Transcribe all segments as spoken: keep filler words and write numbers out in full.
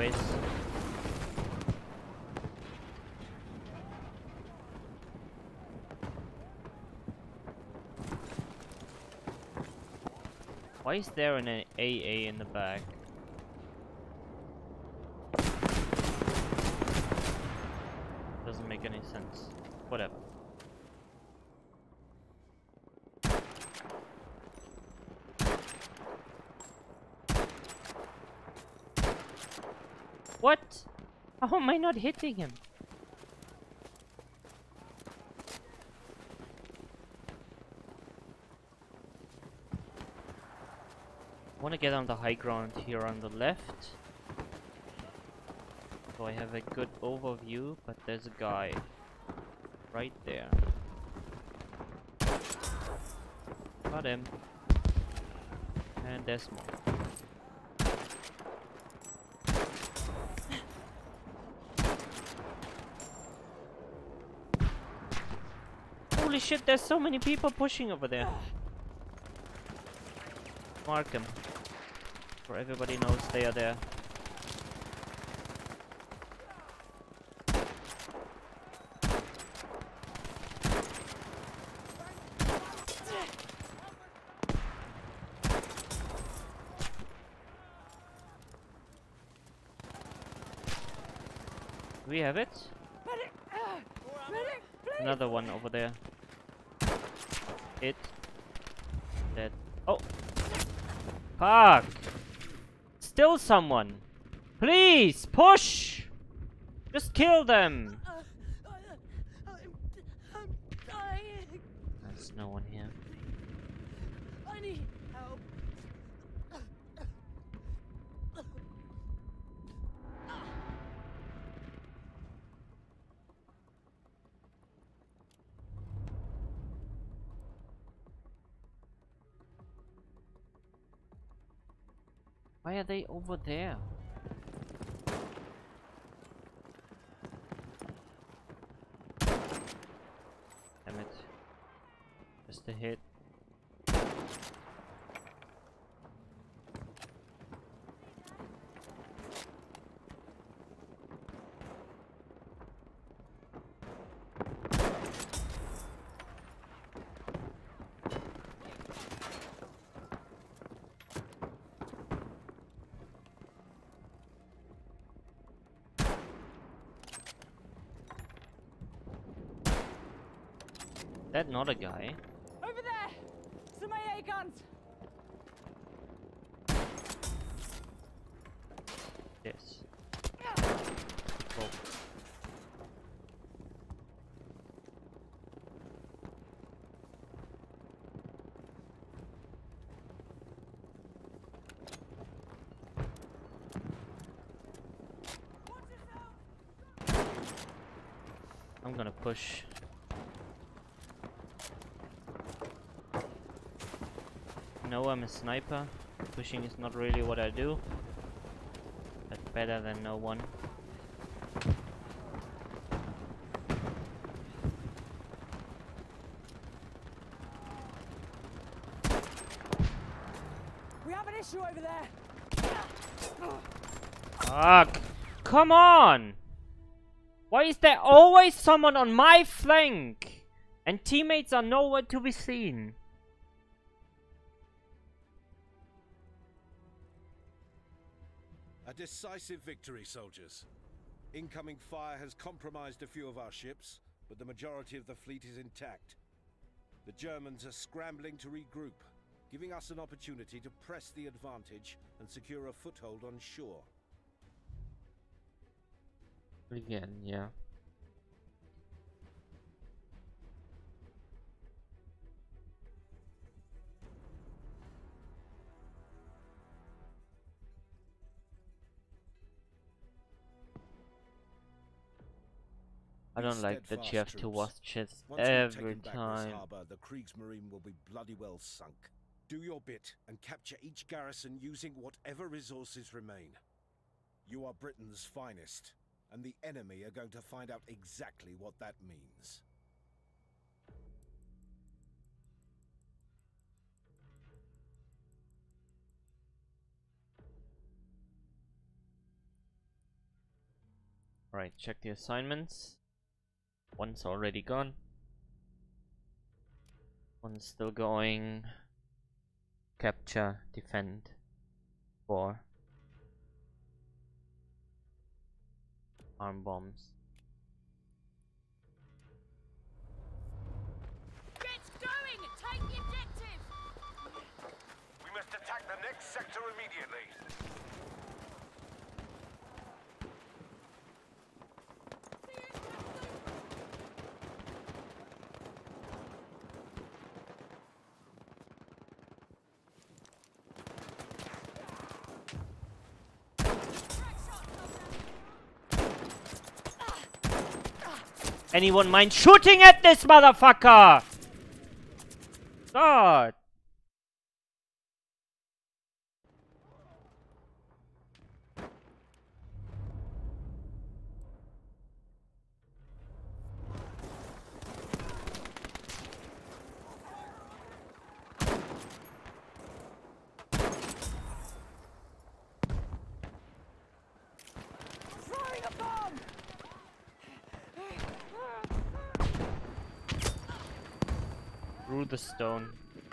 anyways. Why is there an A A in the back? Doesn't make any sense. Whatever. What? How am I not hitting him? I want to get on the high ground here on the left, so I have a good overview, but there's a guy right there. Got him. And there's more. Holy shit, there's so many people pushing over there. Mark them. For everybody knows they are there. We have it. Another one over there. It. Dead. Oh! Fuck! Still someone! Please! Push! Just kill them! There's no one here. I need help. Why are they over there? Damn it. Just a hit. That not a guy. Over there! Some A A guns! Yes. Oh. I'm gonna push. No, I'm a sniper. Pushing is not really what I do. But better than no one. We have an issue over there! Fuck! Come on! Why is there always someone on my flank? And teammates are nowhere to be seen. A decisive victory, soldiers. Incoming fire has compromised a few of our ships, but the majority of the fleet is intact. The Germans are scrambling to regroup, giving us an opportunity to press the advantage and secure a foothold on shore. Again, yeah. I don't like that you have to watch it every time. Harbor, the Kriegsmarine will be bloody well sunk. Do your bit and capture each garrison using whatever resources remain. You are Britain's finest, and the enemy are going to find out exactly what that means. Right, check the assignments. One's already gone. One's still going. Capture, defend. Four. Arm bombs. Get going! Take the objective! We must attack the next sector immediately. Anyone mind shooting at this motherfucker? God. Throwing a bomb! Through the stone.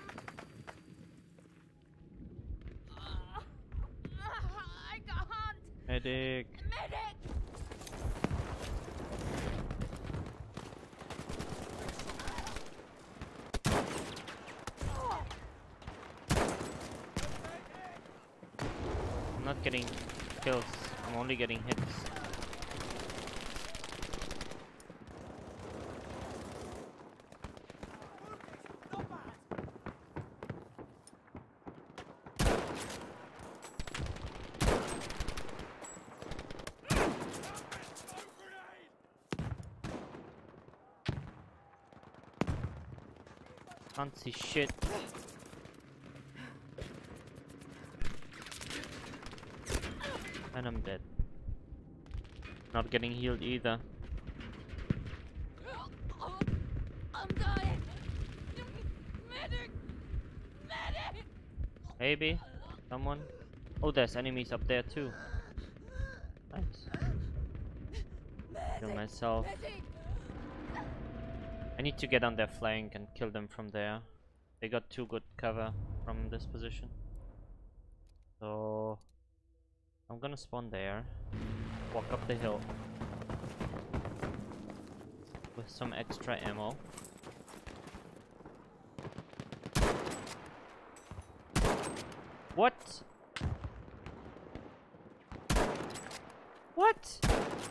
I can't! Medic. Medic! I'm not getting kills. I'm only getting hits. Can't see shit. And I'm dead. Not getting healed either. I'm dying! Medic! Medic! Maybe someone. Oh, there's enemies up there too. Nice. Kill myself. Medic! I need to get on their flank and kill them from there. They got too good cover from this position. So I'm gonna spawn there. Walk up the hill with some extra ammo. What? What?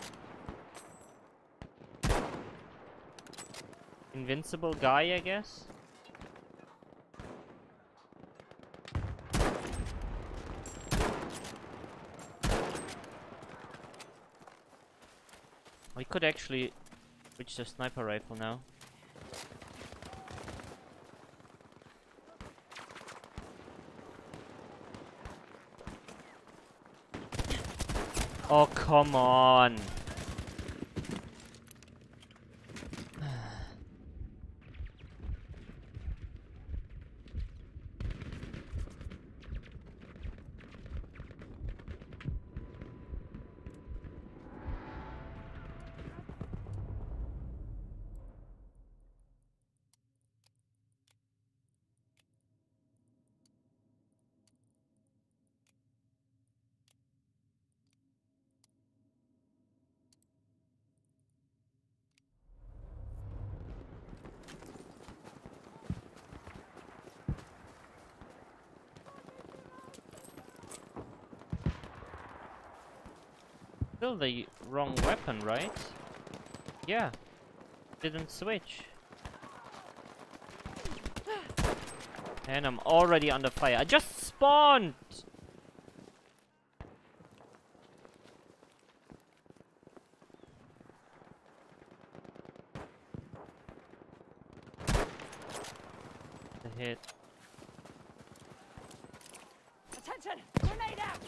Invincible guy, I guess? We could actually reach the sniper rifle now. Oh, come on! Still the wrong weapon, right? Yeah. Didn't switch. And I'm already under fire. I just spawned! The hit. Attention! Grenade out!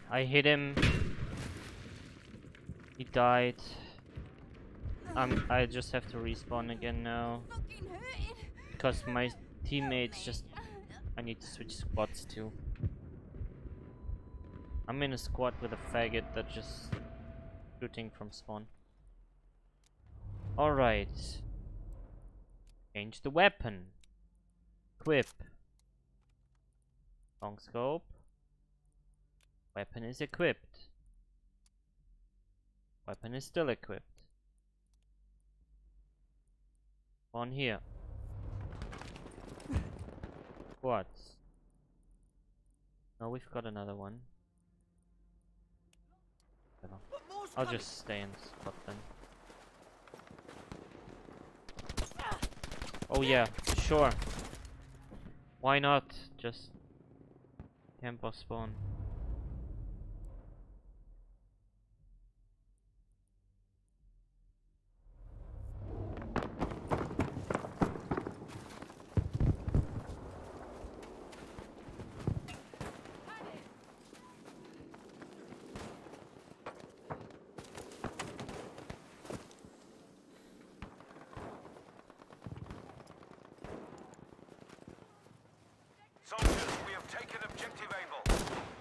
I hit him. He died. Um, I just have to respawn again now. Fucking hurting. Because my teammates just... I need to switch squads too. I'm in a squad with a faggot that just shooting from spawn. Alright. Change the weapon. Equip. Long scope. Weapon is equipped. Weapon is still equipped. On here. What? No, we've got another one. I'll just stay in spot then. Oh yeah, sure. Why not? Just camp or spawn. Soldiers, we have taken objective Able.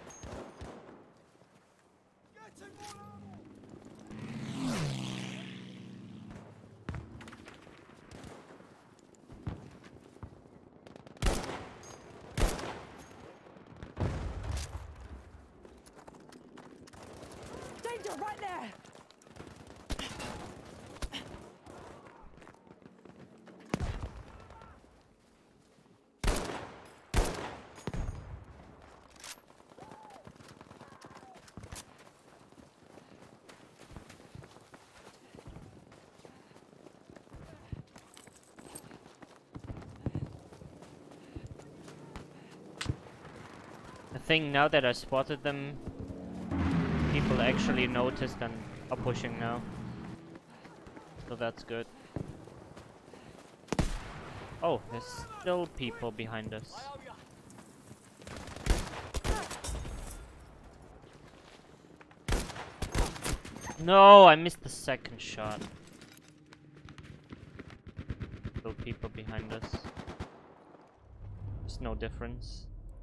Danger right there. The thing now that I spotted them, people actually noticed and are pushing now. So that's good. Oh, there's still people behind us. No, I missed the second shot. Still people behind us. There's no difference.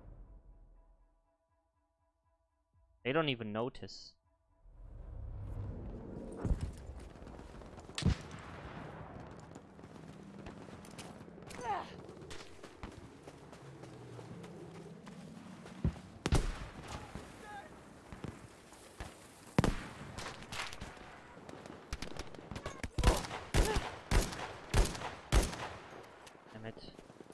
They don't even notice. Damn it.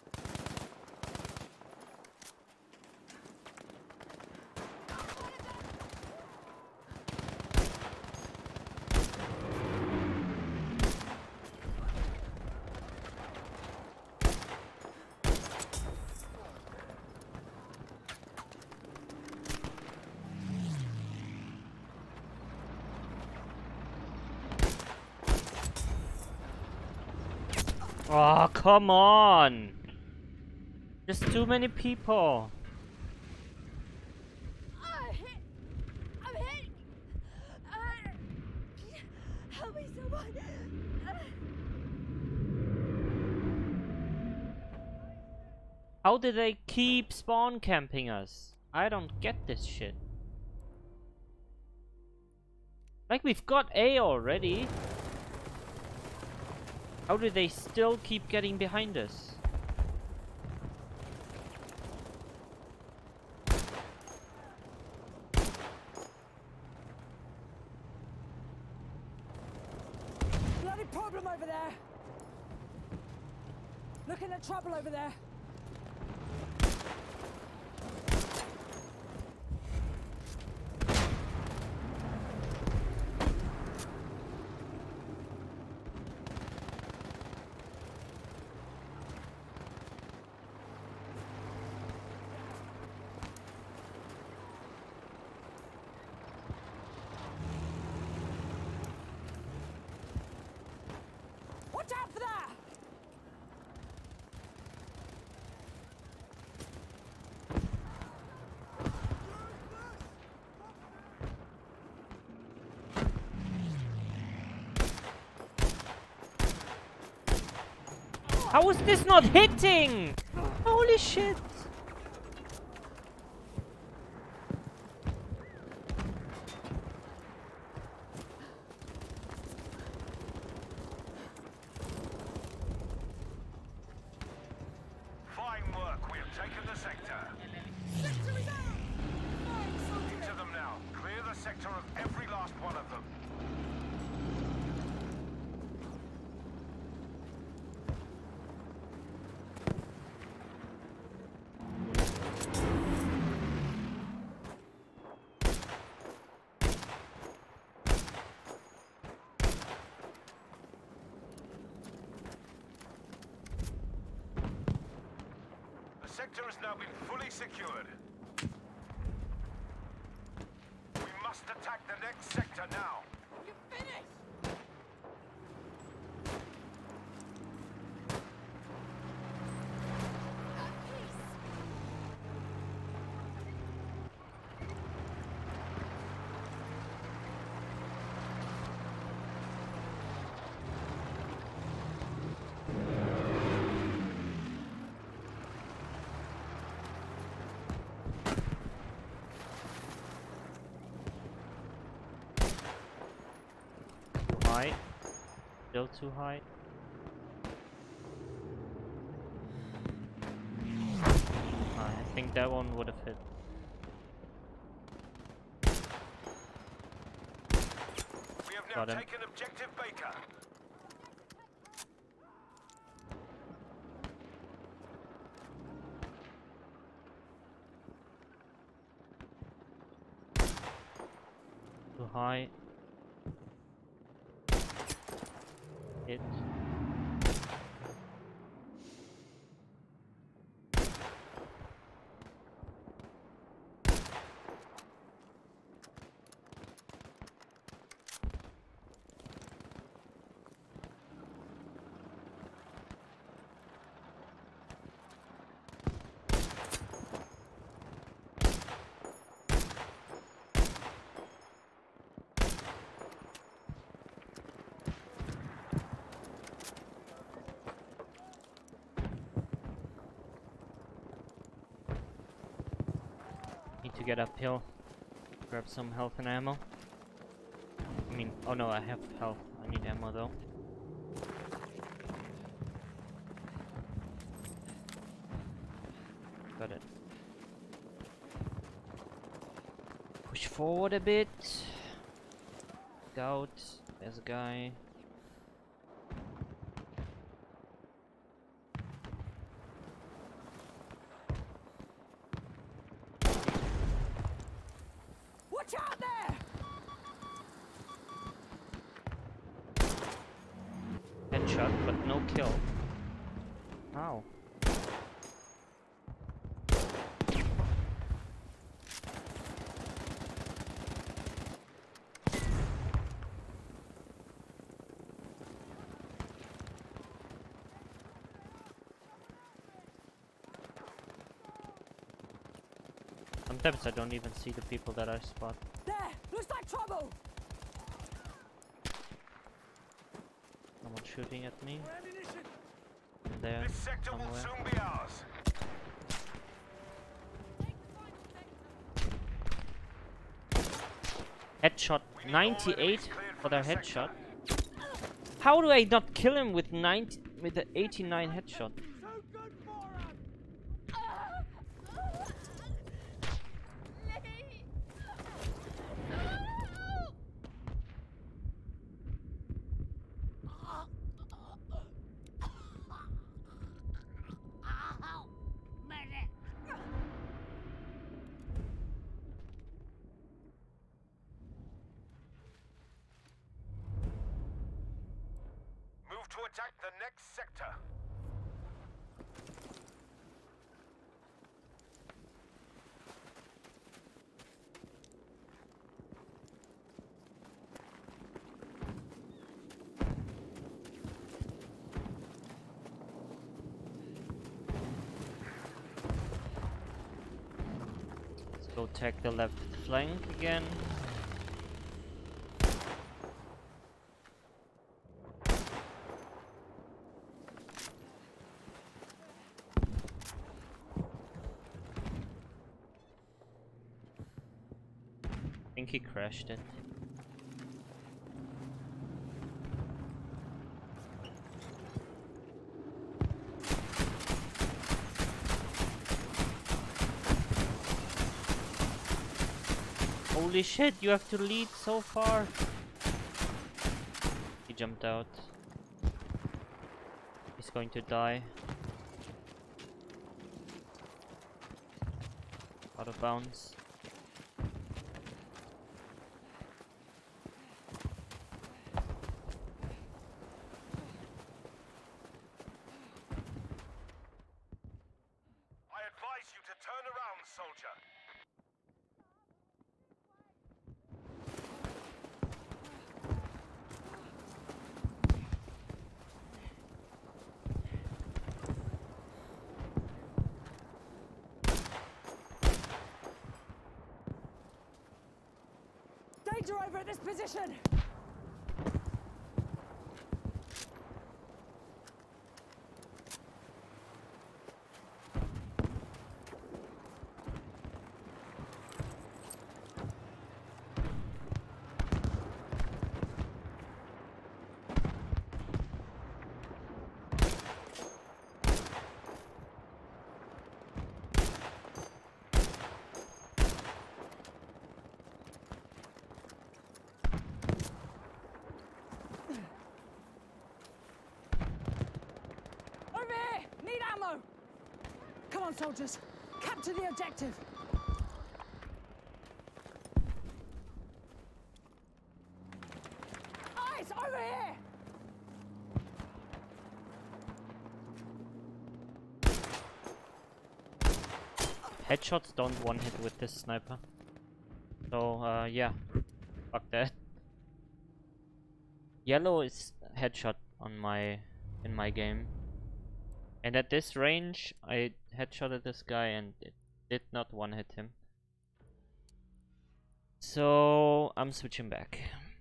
Oh, come on! There's too many people. I'm hit. I'm hit. Uh, help me, someone. Uh, How do they keep spawn camping us? I don't get this shit. Like, we've got A already. How do they still keep getting behind us? bloody problem over there. Looking at trouble over there. Watch out for that! How is this not hitting? Holy shit! Fine work. We have taken the sector. Into them now. Clear the sector of every last one of them. The sector has now been fully secured. We must attack the next sector now. You finished! High. Still too high. I think that one would have hit. We have now Got him. taken objective Baker. Too high. Hit. Need to get uphill. Grab some health and ammo. I mean, oh no, I have health. I need ammo though. Got it. Push forward a bit. Scout. There's a guy. Watch out there! Headshot, but no kill. How? Sometimes I don't even see the people that I spot. There! Looks like trouble! Someone shooting at me. There, This sector will somewhere. soon be ours. Headshot ninety-eight for their headshot. How do I not kill him with ninety with the eighty-nine headshot? Move to attack the next sector. Let's go take the left flank again. think he crashed it. Holy shit, you have to lead so far. He jumped out. He's going to die. Out of bounds. I advise you to turn around, soldier. Danger over at this position! Come on, soldiers. Capture the objective. Eyes over here! Headshots don't one hit with this sniper. So, uh, yeah. Fuck that. Yellow is headshot on my... in my game. And at this range, I headshotted this guy and it did not one hit him. So, I'm switching back.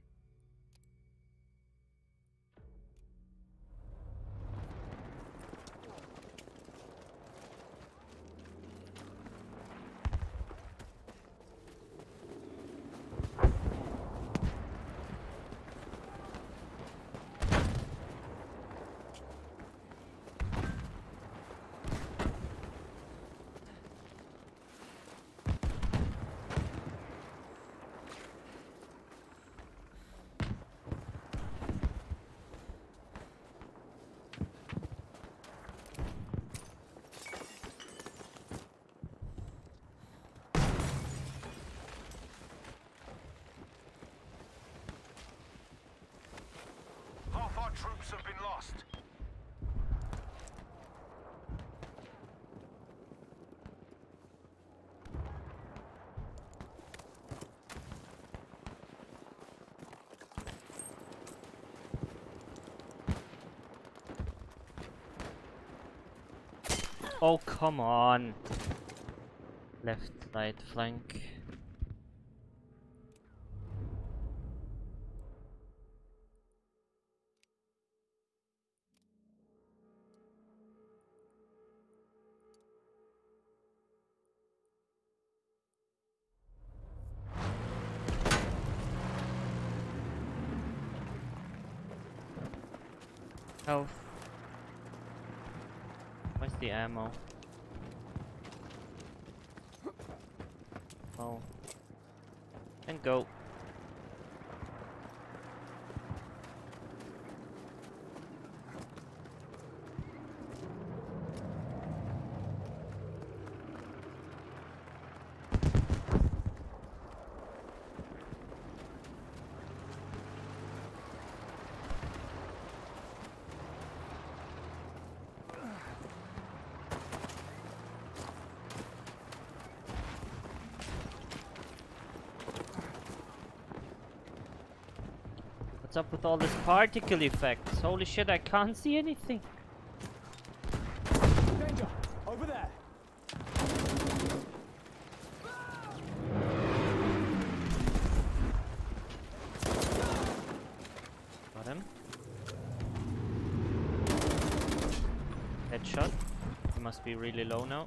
Troops have been lost. Oh, come on. Left, right flank. Health. Where's the ammo? Oh. And go. What's up with all this particle effects? Holy shit, I can't see anything. Danger! Over there! Got him. Headshot. He must be really low now.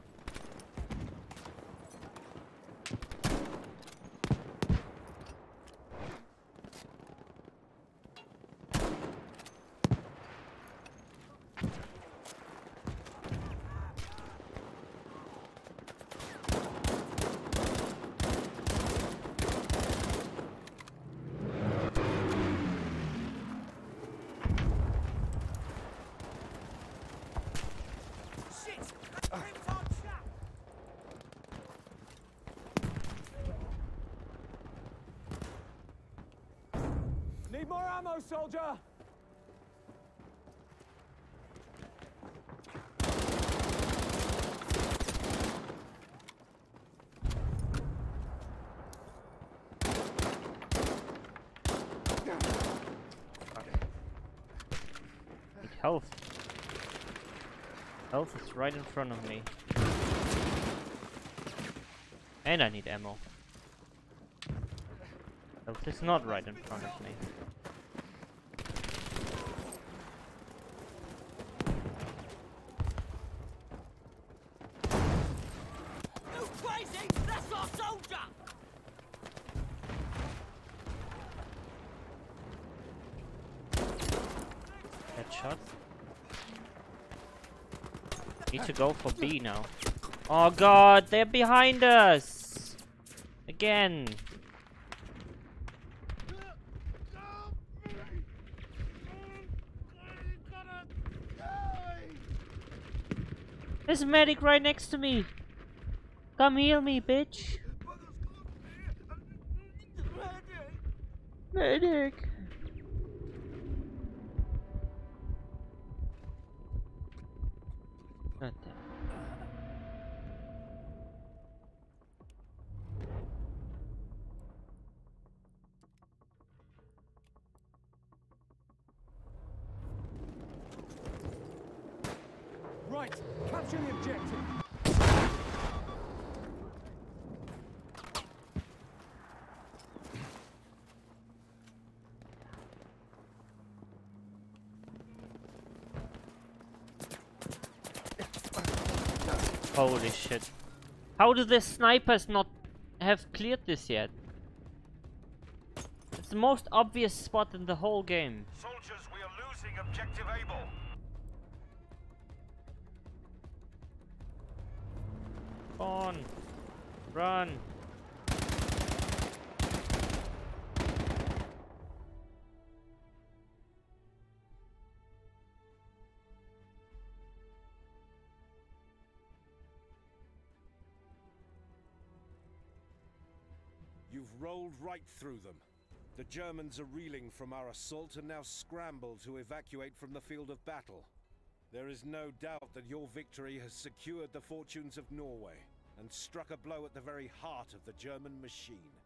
Need more ammo, soldier! Need health. Health is right in front of me. And I need ammo. Health is not right in front of me. You crazy! That's our soldier! Headshot. Need to go for B now. Oh god, they're behind us! Again! There's a medic right next to me! Come heal me, bitch! Medic! God damn. Right, capture the objective. Holy shit. How do the snipers not have cleared this yet? It's the most obvious spot in the whole game. Soldiers, we are losing objective Able. On. Run. You've rolled right through them. The Germans are reeling from our assault and now scramble to evacuate from the field of battle. There is no doubt that your victory has secured the fortunes of Norway and struck a blow at the very heart of the German machine.